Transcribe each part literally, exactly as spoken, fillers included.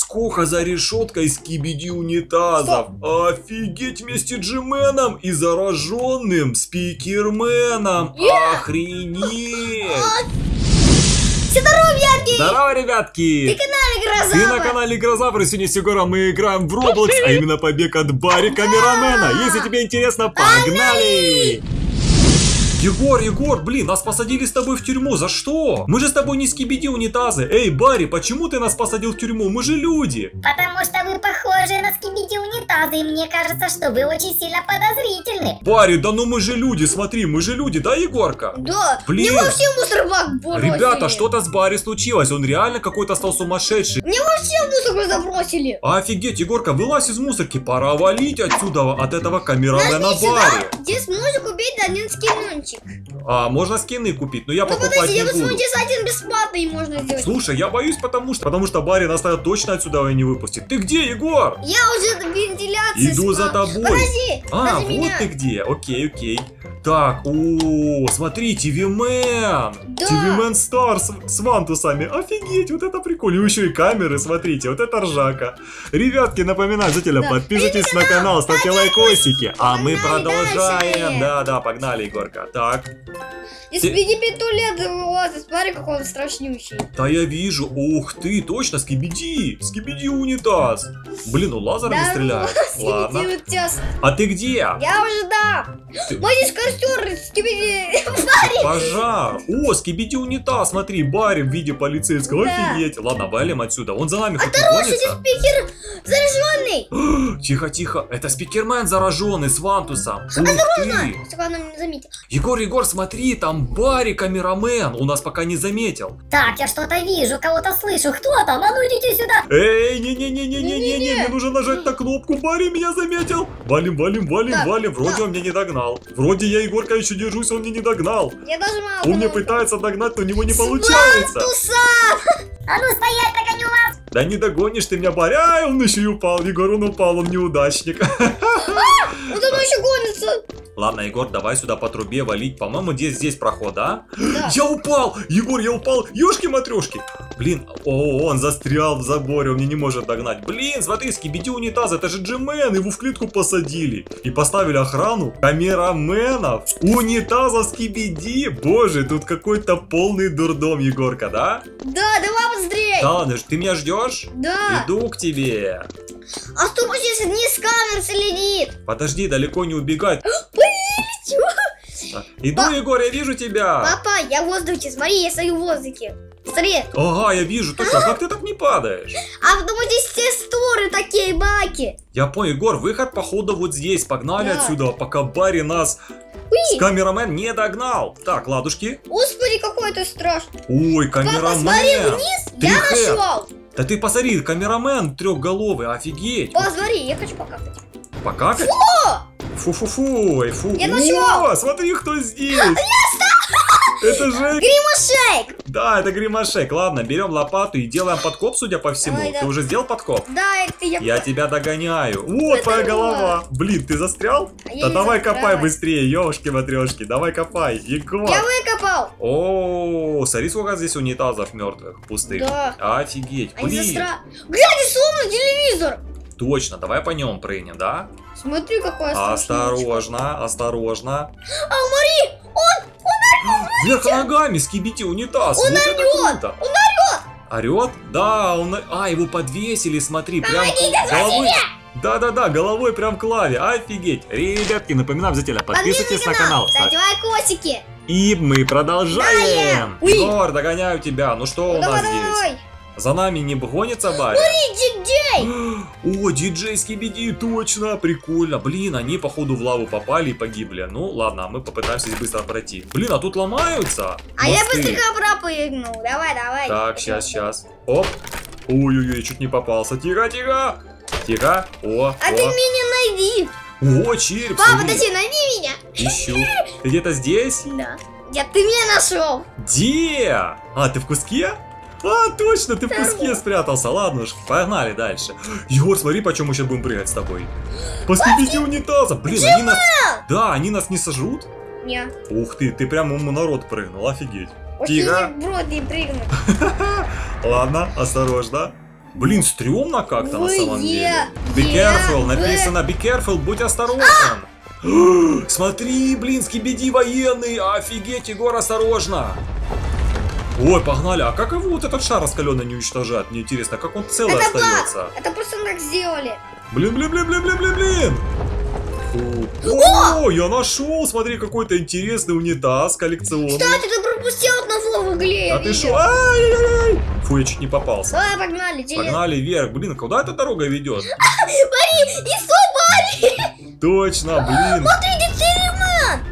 Сколько за решеткой скибиди унитазов. Стоп. Офигеть, вместе Джименом и зараженным спикерменом. Yeah. Охренеть. Здорово, ребятки! Здорово, ребятки! Ты на канале Грозавр! Ты на канале Грозавр, и сегодня с Егором мы играем в Roblox, а именно побег от Барри Камерамена. Если тебе интересно, погнали! Егор, Егор, блин, нас посадили с тобой в тюрьму, за что? Мы же с тобой не скибиди унитазы. Эй, Барри, почему ты нас посадил в тюрьму? Мы же люди. Потому что вы похожи на скибиди унитазы, и мне кажется, что вы очень сильно подозрительны. Барри, да ну мы же люди, смотри, мы же люди, да, Егорка? Да, блин. Не вообще мусорбак бросили. Ребята, что-то с Барри случилось, он реально какой-то стал сумасшедший. Мне вообще мусор забросили. Офигеть, Егорка, вылазь из мусорки, пора валить отсюда, от этого камерамена Барри. Здесь можно купить один скинунчик. А, можно скины купить, но я ну, покупать подожди, не буду. Ну, подожди, один бесплатный можно сделать. Слушай, я боюсь, потому что, потому что Барри нас точно отсюда не выпустит. Ты где, Егор? Я уже в вентиляции. Иду спал. за тобой. Подожди, А, вот меня. ты где. Окей, окей. Так, о, смотри, ТВ-мен. Да. ТВ-мен Стар с, с вантусами. Офигеть, вот это прикольно. Еще и камеры, смотрите, вот это ржака. Ребятки, напоминаю, обязательно да. подписывайтесь на канал, ставьте лайкосики. А мы продолжаем. Да-да, погнали, Егорка. Так. Если тебе не туалет вылазит, смотри, какой он страшнющий. Да я вижу. Ух ты, точно, скибиди. Скибиди унитаз. Блин, ну лазером да, не стреляет. Ладно. А ты где? Я уже да. Ты... Мы здесь костер, скибиди. Пожар. О, скибиди унитаз, смотри, Барри в виде полицейского. Да. Офигеть. Ладно, валим отсюда. Он за нами хоть не гонится. Спикер зараженный. Тихо, тихо. Это спикермен зараженный с вантусом. Осторожно. Чтобы она не заметила. Егор, Егор, смотри, там Барри Камерамен. У нас пока не заметил. Так, я что-то вижу, кого-то слышу. Кто там? А ну идите сюда. Эй, не-не-не-не-не-не-не. Мне нужно нажать на кнопку. Барри меня заметил. Валим, валим, валим, так, валим. Вроде так. Он меня не догнал. Вроде я, Егорка, еще держусь, он меня не догнал. Я нажимал. Он мне пытается догнать, но у него не получается. А ну стоять, догоню вас. Да не догонишь ты меня, Барри. Ай, он еще и упал. Егор, он упал, он неудачник. Вот он еще гонится. Ладно, Егор, давай сюда по трубе валить. По-моему, здесь, здесь проход, да? Да. Я упал! Егор, я упал! Ёшки-матрёшки! Блин, о, он застрял в заборе, он меня не может догнать. Блин, смотри, скибиди унитаз, это же Джимен, его в клетку посадили. И поставили охрану камераменов. Унитаза скибиди. Боже, тут какой-то полный дурдом, Егорка, да? Да, давай быстрее. Да, ты меня ждешь? Да. Иду к тебе. А что будет, если не с камер следит? Подожди, далеко не убегать. Чего? Иду, Па... Егор, я вижу тебя. Папа, я в воздухе, смотри, я стою в воздухе. Смотри. Ага, я вижу, точно, а как ты так не падаешь? А потому здесь все створы такие баки. Я понял, Егор, выход походу вот здесь. Погнали да. отсюда, пока Барри нас Уи. камерамен не догнал. Так, ладушки. Господи, какой ты страшный. Ой, камерамен. Папа, смотри вниз, Три я Х. нашел. Да ты посмотри, камерамен трехголовый, офигеть. Посмотри, я хочу покакать. Покакать? Фу-фу-фу, фу. Я нашел. О, смотри, кто здесь. Это же... Гримошек! Да, это Гримошек. Ладно, берем лопату и делаем подкоп, судя по всему. Ой, да. Ты уже сделал подкоп? Да, это я... Я тебя догоняю. Вот это твоя голова. Блин, ты застрял? А да давай застрял. копай быстрее, ёшки-матрешки. Давай копай, Егор. Я выкопал. О, смотри, сколько здесь унитазов мертвых, пустых. Да. Офигеть. Они Блин. застра... Глянь, сломан телевизор. Точно, давай по нем прыгнем, да? Смотри, какой осторожно, осторожно. А, смотри, он, он орёт. Вверх ногами, скибиди унитаз. Он вот орёт, он орёт. Орёт? Да, он... А, его подвесили, смотри, прям Помогите, головой... Да-да-да, головой прям к лаве, офигеть. Ребятки, напоминаю, обязательно подписывайтесь на канал. Ставьте лайкосики. И мы продолжаем. Егор, догоняю тебя. Ну что у нас здесь? За нами не гонится Барри? Смотри, диджей! О, диджей скибиди, точно, прикольно. Блин, они походу в лаву попали и погибли. Ну ладно, мы попытаемся здесь быстро пройти. Блин, а тут ломаются А мосты. Я быстренько пропрыгнул. Давай, давай. Так, сейчас, сейчас. Оп. Ой-ой-ой, чуть не попался. Тихо, тихо. Тихо. О, А о. ты меня найди. О, череп. Папа, подожди, найди меня. Ищу. Ты где-то здесь? Да. Я, ты меня нашел. Где? А, ты в куске? А, точно, ты в куске спрятался. Ладно уж, погнали дальше. Егор, смотри, по чем мы сейчас будем прыгать с тобой. По скибиди унитаза. Блин, они нас... Да, они нас не сожрут? Нет. Ух ты, ты прям ему народ прыгнул, офигеть. Тихо. Брод не прыгнул. Ладно, осторожно. Блин, стрёмно как-то на Вы самом е- деле. Be е- careful, вы- написано be careful, будь осторожен. Смотри, блин, скибиди военный, офигеть, Егор, осторожно. Ой, погнали, а как его вот этот шар раскаленный не уничтожает? Мне интересно, как он целый Это баг. остается? Это просто так сделали. Блин, блин, блин, блин, блин, блин, блин. Фу. О, я нашел, смотри, какой-то интересный унитаз коллекционный. Кстати, ты пропустил одного в угле, я А ты видел. шо? Ай-яй-яй. Фу, я чуть не попался. Давай, погнали, делай. Погнали вверх. Блин, куда эта дорога ведет? Смотри, и собаки. Точно, блин. Смотри, Декстериман.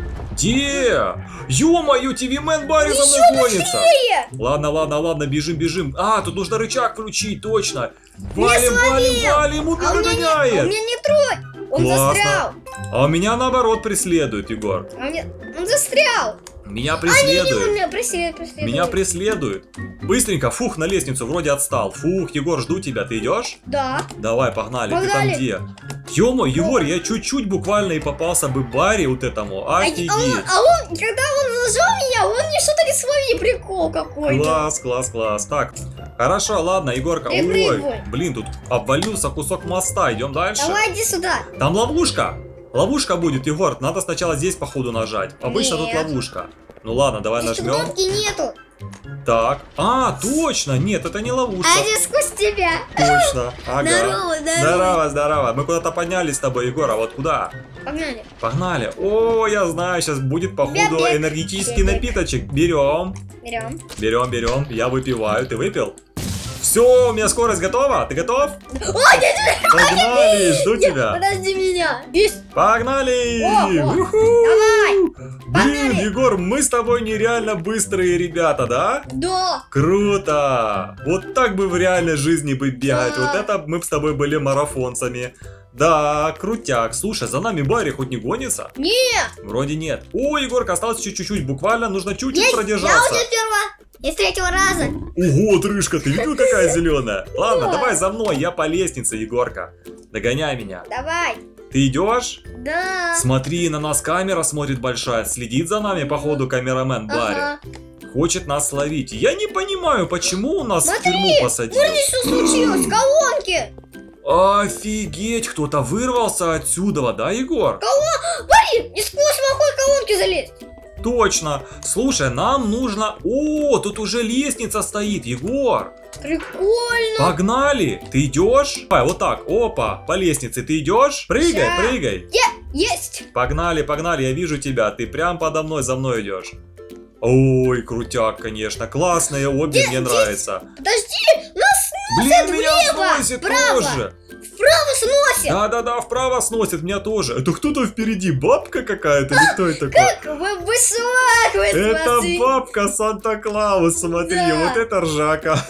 Где? Ё-моё, ти ви-мен Барри за мной гонится. Ладно, ладно, ладно, бежим, бежим. А, тут нужно рычаг включить, точно. Валим, валим, валим, он А у меня меня, не, а у догоняет. меня не трой. Он Классно. застрял. А у меня наоборот преследует, Егор. А у меня... Он застрял. Меня А, не, не, он преследует. меня преследует, преследует. Меня преследует. Быстренько, фух, на лестницу, вроде отстал. Фух, Егор, жду тебя, ты идешь? Да. Давай, погнали, ты там Погнали. где? Ё-мо, Егор, я чуть-чуть буквально и попался бы Барри вот этому, А, офигеть. а он, а он, когда он нажал меня, он мне что-то не словил, прикол какой-то. Класс, класс, класс. Так, хорошо, ладно, Егорка. Ты Ой, прыгай. блин, тут обвалился кусок моста, идем дальше. Давай, иди сюда. Там ловушка. Ловушка будет, Егор, надо сначала здесь походу нажать. Обычно Нет. тут ловушка. Ну ладно, давай Здесь нажмем. кнопки нету. Так, а, точно, нет, это не ловушка. А я сквозь тебя. Точно, ага. Здорово, здорово. Здорово, здорово. Мы куда-то поднялись с тобой, Егор, а вот куда? Погнали. Погнали. О, я знаю, сейчас будет походу Бег-бег. энергетический Бег-бег. напиточек. Берем, Берем. берем, берем. Я выпиваю. Ты выпил? Все, у меня скорость готова. Ты готов? Ой, нет, нет, Погнали, жду нет, тебя. подожди меня. Есть. Погнали! О, о, Уху! давай. Блин, Погнали. Егор, мы с тобой нереально быстрые ребята, да? Да. Круто! Вот так бы в реальной жизни бы бегать. Да. Вот это мы бы с тобой были марафонцами. Да, крутяк. Слушай, за нами Барри хоть не гонится? Нет. Вроде нет. О, Егорка, осталось еще чуть-чуть. Буквально нужно чуть-чуть Есть. Я продержаться. уже первого. Я с третьего раза. Ого, трышка, ты видел, какая зеленая? Ладно, Да. давай за мной, я по лестнице, Егорка. Догоняй меня. Давай. Ты идешь? Да. Смотри, на нас камера смотрит большая, следит за нами, походу, камерамен Барри. Ага. Хочет нас словить. Я не понимаю, почему он нас Смотри, в тюрьму посадил. Вот здесь что случилось. Колонки. Офигеть, кто-то вырвался отсюда, да, Егор? Смотри, не сквозь плохой колонки залезть. Точно. Слушай, нам нужно... О, тут уже лестница стоит, Егор. Прикольно. Погнали. Ты идешь? Давай, вот так. Опа, по лестнице ты идешь? Прыгай, Ща. прыгай. Есть. Погнали, погнали, я вижу тебя. Ты прям подо мной, за мной идешь. Ой, крутяк, конечно. Классные обе, мне нравится. Подожди, нас Блин, меня влево, сносит вправо. тоже. вправо сносит. Да-да-да, вправо сносит, меня тоже. Это кто-то впереди, бабка какая-то или кто это такой? Как вы высок, вы Это смотри. бабка Санта-Клаус, смотри, Да. вот это ржака.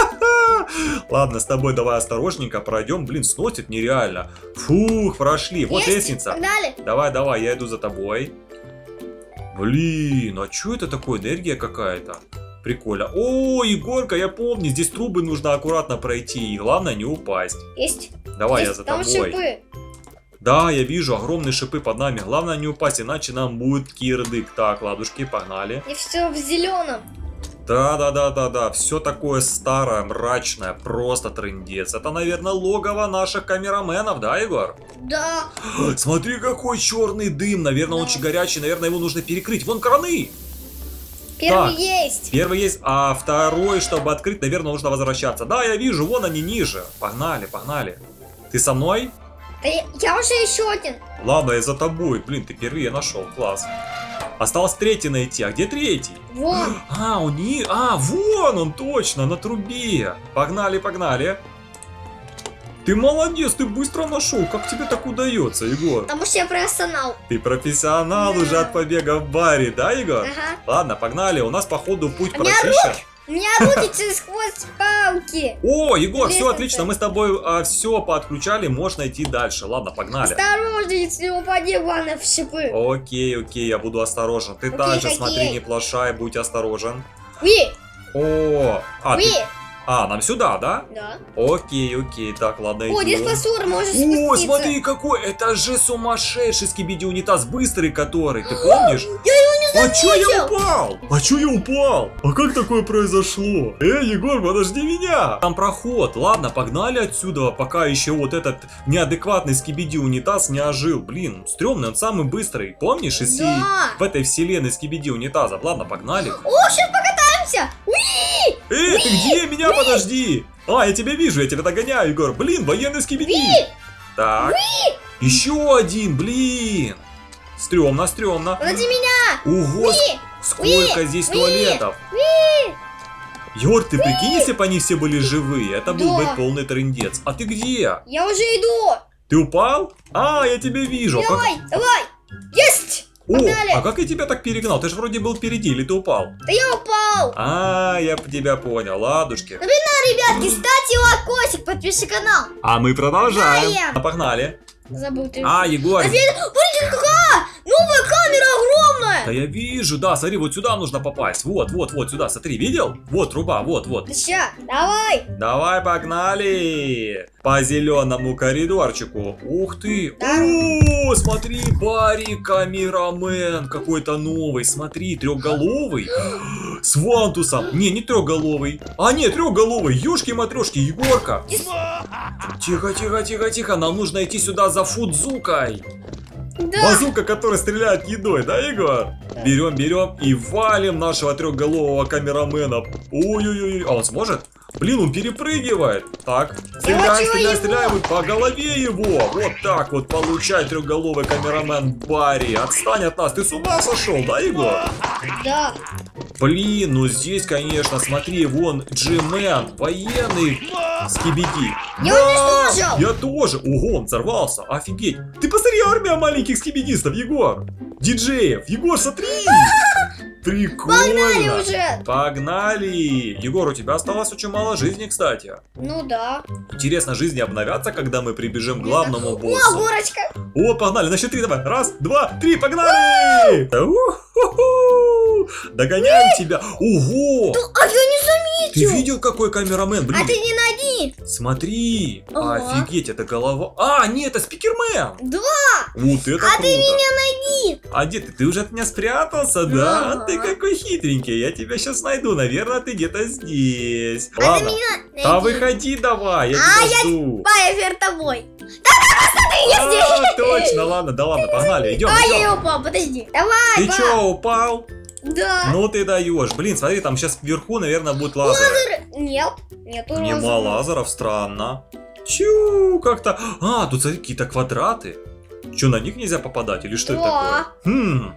Ладно, с тобой давай осторожненько пройдем. Блин, сносит нереально. Фух, прошли. Вот Есть? лестница. Погнали. Давай, давай, я иду за тобой. Блин, а что это такое? Энергия какая-то. Прикольно. О, Егорка, я помню, здесь трубы нужно аккуратно пройти. И главное не упасть. Есть. Давай, Есть. я за Там тобой. шипы. Да, я вижу огромные шипы под нами. Главное не упасть, иначе нам будет кирдык. Так, ладушки, погнали. И все в зеленом. Да-да-да-да-да, все такое старое, мрачное, просто трындец. Это, наверное, логово наших камераменов, да, Егор? Да. Смотри, какой черный дым. Наверное, он Да. очень горячий, наверное, его нужно перекрыть. Вон краны. Первый Так. есть. Первый есть, а второй, чтобы открыть, наверное, нужно возвращаться. Да, я вижу, вон они ниже. Погнали, погнали. Ты со мной? Да я, я уже еще один. Ладно, я за тобой. Блин, ты первый нашел, класс. Осталось третий найти. А где третий? Вон. А, у них... А, вон он, точно, на трубе. Погнали, погнали. Ты молодец, ты быстро нашел. Как тебе так удается, Егор? Потому что я профессионал. Ты профессионал Да. уже от побега в баре, да, Егор? Ага. Ладно, погнали. У нас, походу, путь У меня прочищен. У меня руки через сквозь палки. О, Егор, все Лестница. отлично. Мы с тобой все поотключали. Можно идти дальше. Ладно, погнали. Осторожно, если упади, главное, в шипы. Окей, окей, я буду осторожен. Ты Окей, также окей. смотри, не плашай, будь осторожен. Уи, О, а, ты... уи. а, нам сюда, да? Да. Окей, окей, так, ладно, О, здесь идем. фасура, можешь О, спуститься. смотри, какой, это же сумасшедший скибиди унитаз, быстрый который, ты помнишь? Я его не А чё я упал? А чё я упал? А как такое произошло? Эй, Егор, подожди меня! Там проход. Ладно, погнали отсюда, пока еще вот этот неадекватный скибиди унитаз не ожил. Блин, стрёмный, он самый быстрый. Помнишь, из всей- Да. в этой вселенной скибиди унитаза? Ладно, погнали. О, сейчас покатаемся. Уи! Эй, ты где? Меня подожди! А, я тебя вижу, я тебя догоняю, Егор. Блин, военный скибиди. Так. Еще один, блин. Стрёмно, стрёмно. Подожди меня. Ого, Уи! сколько Уи! здесь Уи! туалетов. Егор, ты прикинь, если бы они все были живые, это был бы Да. полный трындец. А ты где? Я уже иду. Ты упал? А, я тебя вижу. А как- Давай, давай. Есть. О, Погнали. а как я тебя так перегнал? Ты же вроде был впереди, или ты упал? Да я упал. А, я тебя понял, ладушки. Ну, ребятки, ставьте лайкосик, подпишите канал. А мы продолжаем. Погнали. А, погнали. Забыл ты. А, Егор. Офигеть, смотрите, какая новая камера огромная. Да я вижу, да, смотри, вот сюда нужно попасть. Вот, вот, вот, сюда, смотри, видел? Вот труба, вот, вот. Да ща, давай. Давай, погнали! По зеленому коридорчику. Ух ты! Да. О, смотри, Барри Камерамен какой-то новый. Смотри, трехголовый. С вантусом. Не, не трехголовый. А, нет, трехголовый. Ёшки-матрешки, Егорка. Тихо, тихо, тихо, тихо. Нам нужно идти сюда за Фудзукой. Да. Базука, которая стреляет едой, да, Егор? Берем, берем и валим нашего трехголового камерамена. Ой-ой-ой, а он сможет? Блин, он перепрыгивает. Так, стреляй, хочу стреляй, его. стреляй, вот по голове его. Вот так вот получай, трехголовый камерамен Барри. Отстань от нас, ты с ума сошел, да, Егор? Да. Блин, ну здесь, конечно, смотри, вон Джи-мен, военный скибиди. Я Да, уничтожил. я тоже. Ого, он взорвался. Офигеть. Ты посмотри, армия маленьких скибидистов, Егор. Диджеев. Егор, смотри. Прикольно. Погнали уже. Погнали. Егор, у тебя осталось очень мало жизни, кстати. Ну да. Интересно, жизни обновятся, когда мы прибежим к главному О, боссу. горочка. О, погнали, на счет три давай. Раз, два, три, погнали! У-ху-ху! Догоняю тебя. Ого! А я не Ты заметил. видел, какой камерамен? Блин, А ты не один. смотри. Ага. Офигеть, это голова. А, нет, это спикермен. Да. Вот это А круто. ты меня найди. А где ты? Ты уже от меня спрятался, да? Ага. Ты какой хитренький. Я тебя сейчас найду. Наверное, ты где-то здесь. А ты Ладно. меня найди. А выходи давай, я А, тебя жду. Пая вверх тобой. я здесь. А, точно, ладно, да ладно, погнали, идем, А, я идем. упал, подожди. Давай, Ты ба. чё, упал? Да. Ну ты даешь. Блин, смотри, там сейчас вверху, наверное, будет лазер. Нет, нету Нема лазера. лазеров, странно. Чу, как-то... А, тут смотри, какие-то квадраты. Че, на них нельзя попадать или что это Да. такое? Хм.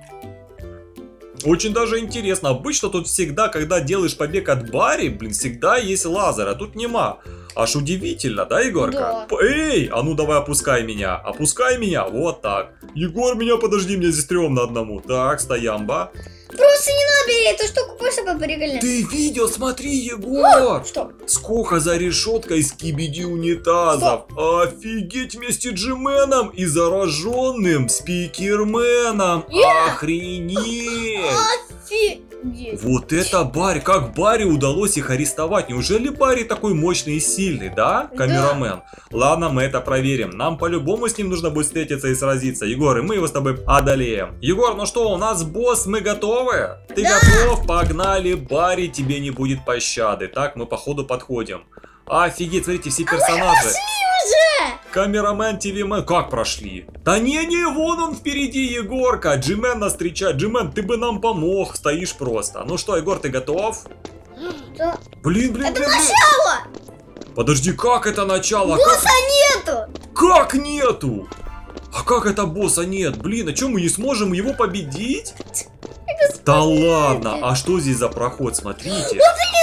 Очень даже интересно. Обычно тут всегда, когда делаешь побег от Барри, блин, всегда есть лазер, а тут нема. Аж удивительно, да, Егорка? Да. П- Эй, а ну давай опускай меня. Опускай меня, вот так. Егор, меня подожди, мне здесь стрёмно одному. Так, стоямба. Просто не надо бери эту штуку, просто попрыгали. Ты видел, смотри, Егор. Что? Сколько за решеткой скибиди унитазов. Офигеть, вместе с Джименом и зараженным спикерменом. Yeah. Охренеть. Офигеть. Вот это Барри, как Барри удалось их арестовать? Неужели Барри такой мощный и сильный, да, камерамен? Ладно, мы это проверим. Нам по-любому с ним нужно будет встретиться и сразиться. Егор, и мы его с тобой одолеем. Егор, ну что, у нас босс, мы готовы? Ты Да. готов? Погнали, Барри, тебе не будет пощады. Так, мы по ходу подходим. Офигеть, смотрите, все персонажи. Уже. Камерамен, ТВ-мен, как прошли? Да не-не, вон он впереди, Егорка. Джимен нас встречает. Джимен, ты бы нам помог, стоишь просто. Ну что, Егор, ты готов? Да. Блин, блин, Это блин, блин. начало. Подожди, как это начало? Босса Как... нету. как нету? А как это босса нет? Блин, а что, мы не сможем его победить? Да ладно, а что здесь за проход, смотрите.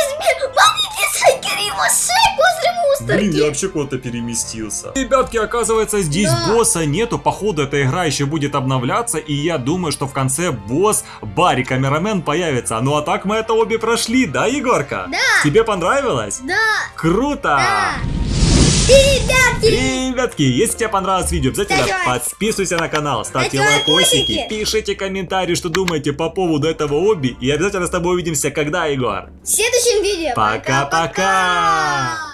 Блин, я вообще куда-то переместился. Ребятки, оказывается, здесь Да. босса нету. Походу, эта игра еще будет обновляться. И я думаю, что в конце босс Барри Камерамен появится. Ну а так мы это обе прошли, да, Егорка? Да. Тебе понравилось? Да. Круто! Да. И, ребятки. Ребятки, если тебе понравилось видео, обязательно Ставь лайк. подписывайся на канал, ставьте Ставьте лайкосики, лайкосики. пишите комментарии, что думаете по поводу этого обби. И обязательно с тобой увидимся, когда, Егор? В следующем видео. Пока-пока.